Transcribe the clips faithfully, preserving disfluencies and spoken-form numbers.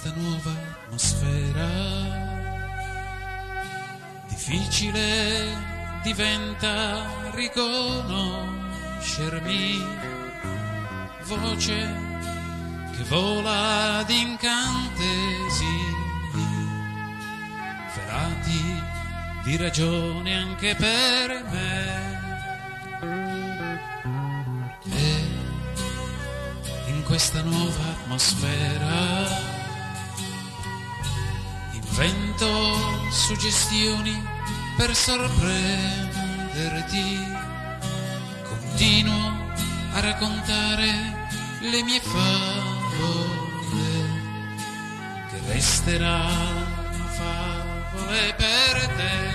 questa nuova atmosfera difficile diventa riconoscermi, voce che vola ad incantesimi, velati di ragione anche per me. E in questa nuova atmosfera invento suggestioni per sorprenderti, continuo a raccontare le mie favole che resteranno favole per te.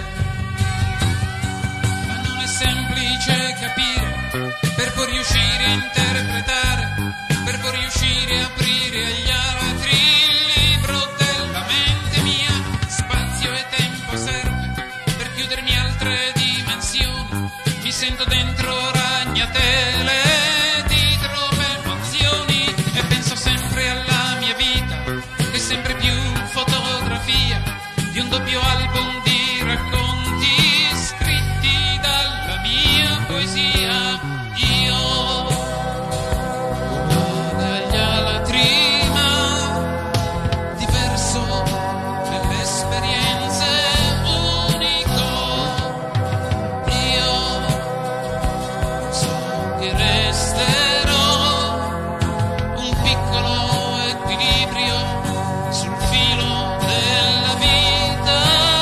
Ma non è semplice capire, per poi riuscire a interpretare, per poi riuscire a aprire agli altri il libro della mente mia. Spazio e tempo serve per chiudermi altre dimensioni, mi sento dentro ragnatele di troppe emozioni e penso sempre alla mia vita, che è sempre più fotografia di un doppio album di racconti scritti dalla mia poesia. Io dagli altri, ma diverso nelle esperienze, unico. Io so che resterò un piccolo equilibrio sul filo della vita.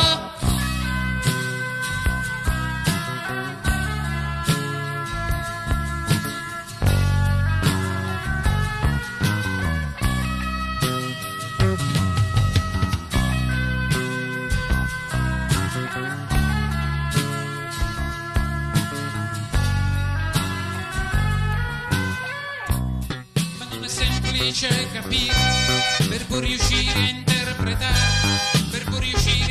Ma non è semplice capire, per poi riuscire a interpretare, per poi riuscire